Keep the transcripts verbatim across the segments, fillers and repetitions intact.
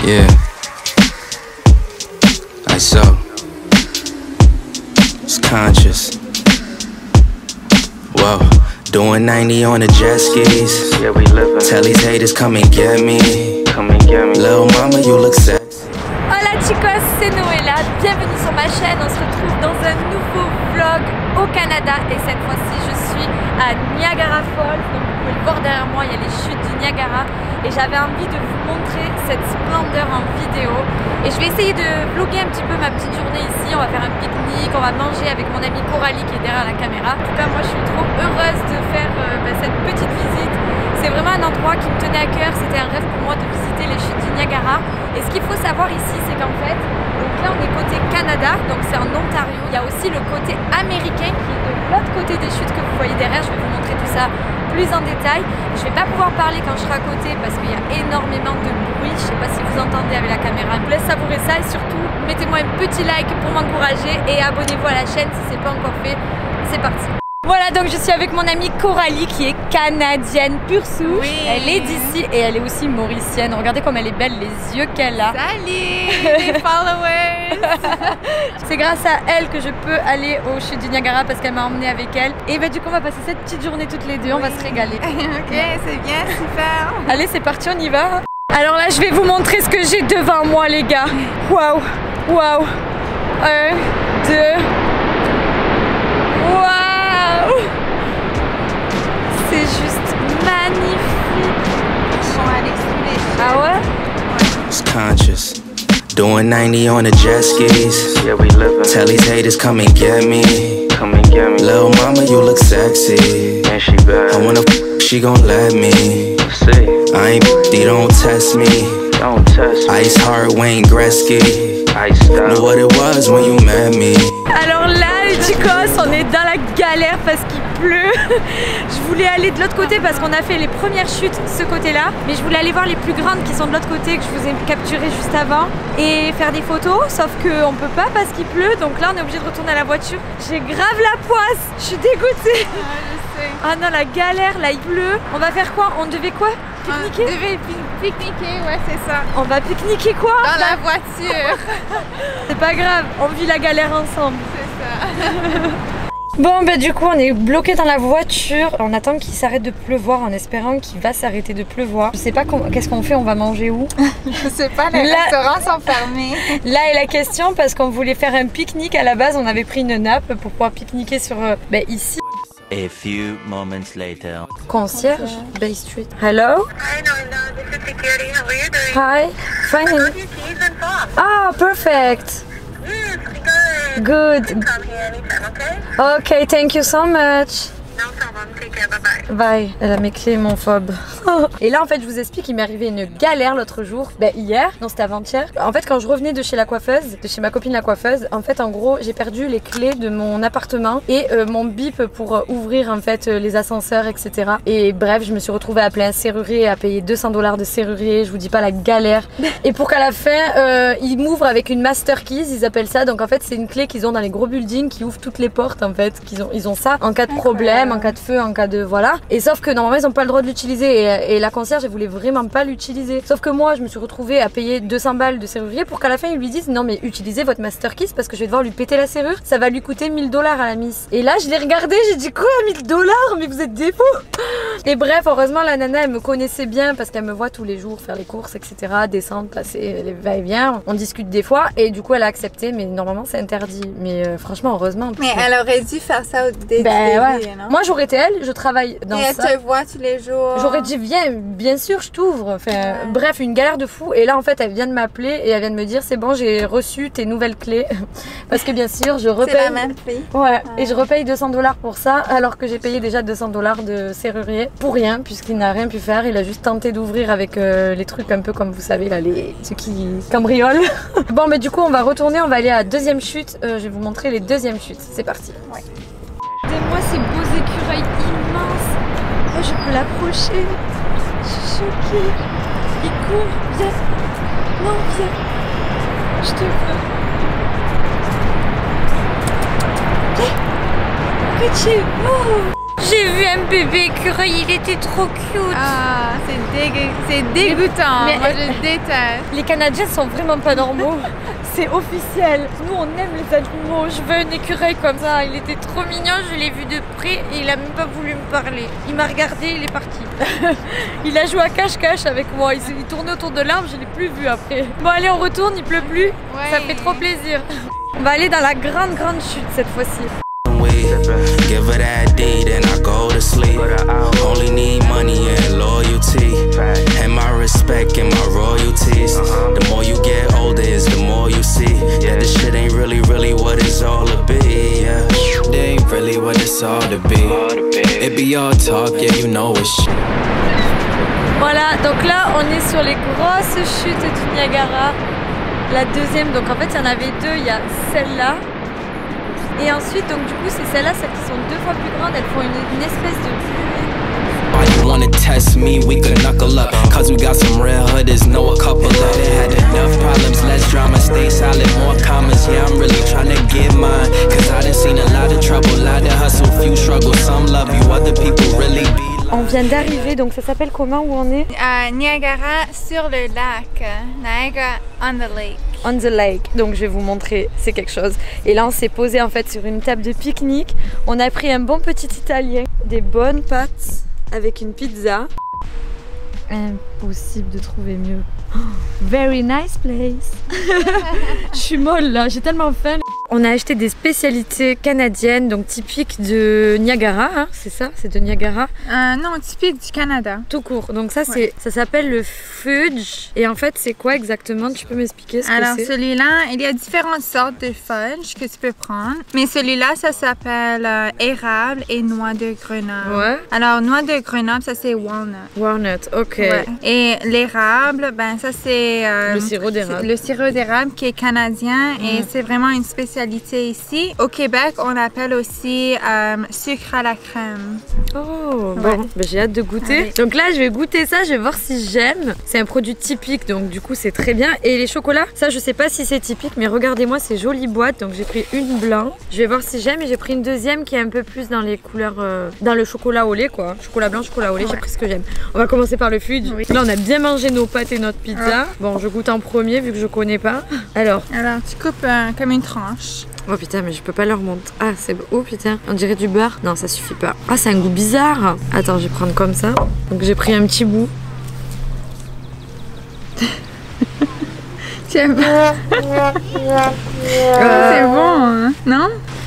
Yeah. I so. It's conscious. Whoa. Doing ninety on the jet skis. Yeah, we living. Tell these haters come and get me. Come and get me. Little mama, you look sexy. Hola chicos, c'est Noëlla. Bienvenue sur ma chaîne. On se retrouve dans un nouveau vlog au Canada. Et cette fois-ci, je suis à Niagara Falls. Donc vous pouvez le voir derrière moi, il y a les chutes du Niagara. Et j'avais envie de vous montrer cette splendeur en vidéo. Et je vais essayer de vlogger un petit peu ma petite journée ici. On va faire un pique-nique, on va manger avec mon amie Coralie qui est derrière la caméra. En tout cas, moi je suis trop heureuse de faire euh, bah, cette petite visite. C'est vraiment un endroit qui me tenait à cœur. C'était un rêve pour moi de visiter les chutes du Niagara. Et ce qu'il faut savoir ici, c'est qu'en fait, donc là on est côté Canada, donc c'est en Ontario. Il y a aussi le côté américain qui est de l'autre côté des chutes que vous voyez derrière. Je vais vous montrer tout ça plus en détail. Je vais pas pouvoir parler quand je serai à côté parce qu'il y a énormément de bruit. Je sais pas si vous entendez avec la caméra. Je vous laisse savourer ça et surtout mettez-moi un petit like pour m'encourager et abonnez-vous à la chaîne si c'est pas encore fait. C'est parti. Voilà, donc je suis avec mon amie Coralie qui est canadienne pure souche. Oui. Elle est d'ici et elle est aussi mauricienne. Regardez comme elle est belle, les yeux qu'elle a. Salut les followers. C'est grâce à elle que je peux aller aux chutes du Niagara parce qu'elle m'a emmenée avec elle. Et bah du coup on va passer cette petite journée toutes les deux, oui. On va se régaler. Ok, c'est bien, super. Allez, c'est parti, on y va. Alors là je vais vous montrer ce que j'ai devant moi les gars. Waouh, waouh. Un, deux. Waouh. C'est juste magnifique. Ils sont allés sous les chutes. Ah ouais? It's conscious. Doing ninety on the jet skis. Yeah, we living. Tell these haters come and get me. Come and get me. Little mama, you look sexy. And she bad. I wanna f, she gon' let me. See. I ain't you don't test me. Don't test me. Ice heart Wayne Gretzky. Ice style. Knew what it was when you met me. Alors là, les chicos, on est dans la galère parce qu'il pleut. Je voulais aller de l'autre côté parce qu'on a fait les premières chutes ce côté-là, mais je voulais aller voir les plus grandes qui sont de l'autre côté que je vous ai capturées juste avant et faire des photos, sauf qu'on peut pas parce qu'il pleut, donc là on est obligé de retourner à la voiture. J'ai grave la poisse, je suis dégoûtée. Ouais, je sais. Ah non, la galère, là il pleut. On va faire quoi? On devait quoi? Pique-niquer? On devait pique-niquer, ouais c'est ça. On va pique-niquer quoi? Dans la voiture. C'est pas grave, on vit la galère ensemble. C'est ça. Bon bah du coup on est bloqué dans la voiture. On attend qu'il s'arrête de pleuvoir en espérant qu'il va s'arrêter de pleuvoir. Je sais pas qu'est-ce qu'on fait, on va manger où? Je sais pas, les là, restaurants sont fermés. Là est la question parce qu'on voulait faire un pique-nique à la base. On avait pris une nappe pour pouvoir pique-niquer sur euh, bah, ici. A few moments later. Concierge, Bay Street. Hello? Hi, Noëlla. This is security. How are you doing? Hi. Fine. Got your keys and fob. Ah, perfect. Yes, good. Good. Come here anytime, okay? Okay, thank you so much. No problem. Take care. Bye-bye. Bye. Elle a mes clés, mon phobe. Et là, en fait, je vous explique, il m'est arrivé une galère l'autre jour. Ben, hier, non, c'était avant-hier. En fait, quand je revenais de chez la coiffeuse, de chez ma copine la coiffeuse, en fait, en gros, j'ai perdu les clés de mon appartement et euh, mon bip pour euh, ouvrir, en fait, euh, les ascenseurs, et cetera. Et bref, je me suis retrouvée à appeler un serrurier, à payer deux cents dollars de serrurier. Je vous dis pas la galère. Et pour qu'à la fin, euh, ils m'ouvrent avec une master keys, ils appellent ça. Donc, en fait, c'est une clé qu'ils ont dans les gros buildings qui ouvrent toutes les portes, en fait. Qu'ils ont, ils ont ça en cas de problème, en cas de feu, en cas de voilà. Et sauf que normalement, ils ont pas le droit de l'utiliser. Et, et la concierge, elle voulait vraiment pas l'utiliser. Sauf que moi, je me suis retrouvée à payer deux cents balles de serrurier pour qu'à la fin, ils lui disent non, mais utilisez votre master keys parce que je vais devoir lui péter la serrure. Ça va lui coûter mille dollars à la miss. Et là, je l'ai regardé, j'ai dit quoi, mille dollars? Mais vous êtes des fous! Et bref, heureusement, la nana, elle me connaissait bien parce qu'elle me voit tous les jours faire les courses, et cetera. Descendre, passer les va-et-vient. On discute des fois et du coup, elle a accepté, mais normalement, c'est interdit. Mais euh, franchement, heureusement. Mais elle aurait dû faire ça au début, ben, ouais. non? Moi, j'aurais été elle, je travaille dans et elle ça. te voit tous les jours. J'aurais dit viens, bien sûr je t'ouvre. Enfin, ouais. Bref, une galère de fou. Et là en fait elle vient de m'appeler et elle vient de me dire c'est bon, j'ai reçu tes nouvelles clés. Parce que bien sûr je repaye. C'est la même prix. Ouais. Ouais. Et je repaye deux cents dollars pour ça alors que j'ai payé déjà deux cents dollars de serrurier pour rien puisqu'il n'a rien pu faire. Il a juste tenté d'ouvrir avec euh, les trucs un peu comme vous savez là, les ceux qui cambriolent. Bon mais du coup on va retourner, on va aller à la deuxième chute. Euh, je vais vous montrer les deuxièmes chutes. C'est parti. Ouais. Regardez-moi ces beaux écureuils immenses. Oh, je peux l'approcher. Je suis choquée. Il court. Viens. Non, viens. Je te veux. Viens. Que tu es beau. J'ai J'ai vu un bébé écureuil, il était trop cute. Ah, c'est dégue... c'est dégoûtant. Mais- Moi, je déteste. Les Canadiens sont vraiment pas normaux. C'est officiel. Nous, on aime les animaux. Je veux un écureuil comme ça. Il était trop mignon. Je l'ai vu de près et il a même pas voulu me parler. Il m'a regardé, il est parti. Il a joué à cache-cache avec moi. Il s'est il tournait autour de l'arbre. Je l'ai plus vu après. Bon, allez, on retourne. Il pleut plus. Ouais. Ça fait trop plaisir. On va aller dans la grande, grande chute cette fois-ci. Give her that D, then I go to sleep. Only need money and loyalty, and my respect and my royalties. The more you get older, is the more you see that this shit ain't really, really what it's all to be. Yeah, they ain't really what it's all to be. It be all talk, yeah, you know it's shit. Voilà, donc là, on est sur les grosses chutes du Niagara. La deuxième, donc en fait, il y en avait deux. Il y a celle-là. Et ensuite, donc du coup, c'est celles-là, celles qui sont deux fois plus grandes, elles font une, une espèce de buée. Why you wanna test me? We could knuckle up, cause we got some real hooders, know a couple of it. Had enough problems, less drama, stay solid, more commas. Yeah, I'm really trying to get mine, cause I done seen a lot of trouble, lot of hustle, few struggles. Some love you, other people really be. On vient d'arriver, donc ça s'appelle comment où on est? À Niagara sur le lac. Niagara on the lake. On the lake, donc je vais vous montrer, c'est quelque chose. Et là on s'est posé en fait sur une table de pique-nique. On a pris un bon petit italien, des bonnes pâtes avec une pizza. Impossible de trouver mieux. Oh, very nice place. Je suis molle là, j'ai tellement faim. On a acheté des spécialités canadiennes, donc typiques de Niagara, hein, c'est ça? C'est de Niagara? Euh, non, typique du Canada. Tout court. Donc ça, Ouais. c'est, ça s'appelle le fudge. Et en fait, c'est quoi exactement? Tu peux m'expliquer ce Alors que c'est? celui-là, il y a différentes sortes de fudge que tu peux prendre. Mais celui-là, ça s'appelle euh, érable et noix de Grenoble. Ouais. Alors noix de Grenoble, ça c'est walnut. Walnut, ok. Ouais. Et l'érable, ben ça c'est euh, Le sirop d'érable. Le sirop d'érable qui est canadien et c'est vraiment une spécialité ici. Au Québec, on l'appelle aussi euh, sucre à la crème. Oh, Ouais. bon, ben, j'ai hâte de goûter. Allez. Donc là, je vais goûter ça, je vais voir si j'aime. C'est un produit typique, donc du coup, c'est très bien. Et les chocolats, ça, je sais pas si c'est typique, mais regardez-moi ces jolies boîtes. Donc j'ai pris une blanche. Je vais voir si j'aime et j'ai pris une deuxième qui est un peu plus dans les couleurs, euh, dans le chocolat au lait, quoi. Chocolat blanc, chocolat au lait, j'ai pris ce que j'aime. On va commencer par le fudge. Oui. Là, on a bien mangé nos pâtes et notre pizza. Bon, je goûte en premier vu que je connais pas. Alors, Alors tu coupes euh, comme une tranche. oh putain, mais je peux pas leur montrer. Ah, c'est beau. Oh putain, on dirait du beurre. Non, ça suffit pas. Ah, c'est un goût bizarre. Attends, je vais prendre comme ça. Donc j'ai pris un petit bout. Tiens, Euh, c'est bon, hein? Non?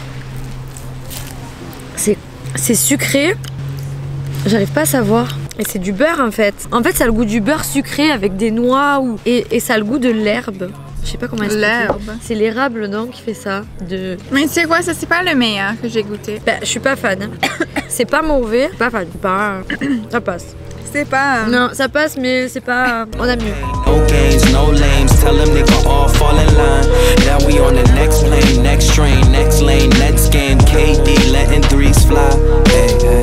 C'est c'est sucré. J'arrive pas à savoir. Et c'est du beurre en fait. En fait, ça a le goût du beurre sucré avec des noix ou... et, et ça a le goût de l'herbe. Je sais pas comment expliquer. L'herbe. C'est l'érable, non, qui fait ça. De... Mais tu sais quoi, ça c'est pas le meilleur que j'ai goûté. Bah, je suis pas fan. C'est pas mauvais. Pas fan. Pas... Ça passe. C'est pas... euh, Non, ça passe, mais c'est pas... On a mieux. No games, no lames. Tell them they can all fall in line. Now we on the next plane, next train, next lane, next game. K D letting threes fly. Hey, hey.